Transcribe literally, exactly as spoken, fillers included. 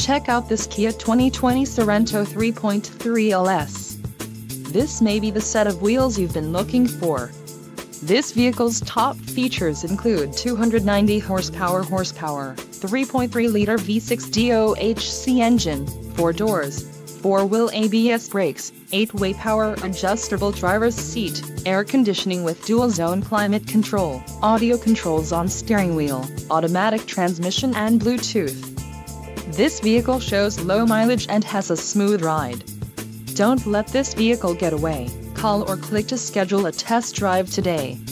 Check out this Kia twenty twenty Sorento three point three L S. This may be the set of wheels you've been looking for. This vehicle's top features include two hundred ninety horsepower horsepower, three point three liter V six D O H C engine, four doors, four-wheel A B S brakes, eight-way power adjustable driver's seat, air conditioning with dual-zone climate control, audio controls on steering wheel, automatic transmission and Bluetooth. This vehicle shows low mileage and has a smooth ride. Don't let this vehicle get away. Call or click to schedule a test drive today.